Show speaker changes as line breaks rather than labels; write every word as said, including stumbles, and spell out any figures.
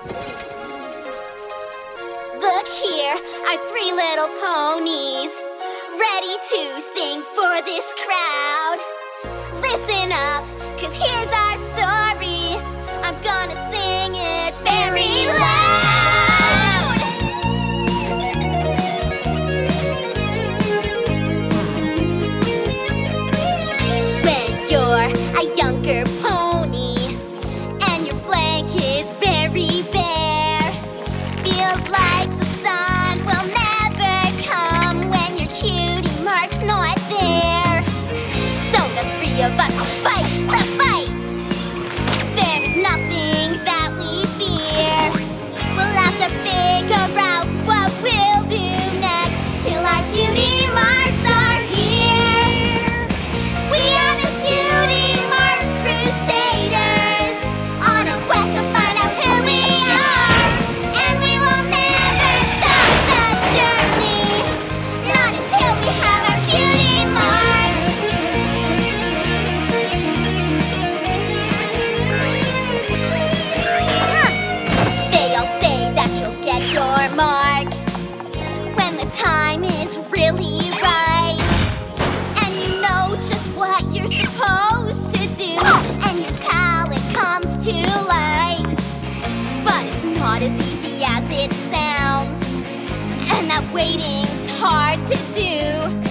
Look here, our three little ponies, ready to sing for this crowd. Listen up, 'cause here's our story. I'm gonna sing it very loud. When you're a younger pony and your flank is very bare, feels like the sun will never come when your cutie mark's not there. So the three of us will fight the fight. There is nothing that we fear. We'll have to figure out what we'll do next till our cutie marks are here. We are the Cutie Mark Crusaders, on a quest to find out who we are. And we will never stop the journey, not until we have our cutie marks. They all say that you'll get your mark when the time is really right, and you know just what you're supposed to do, and your talent comes to light. But it's not as easy as it sounds, and that waiting's hard to do.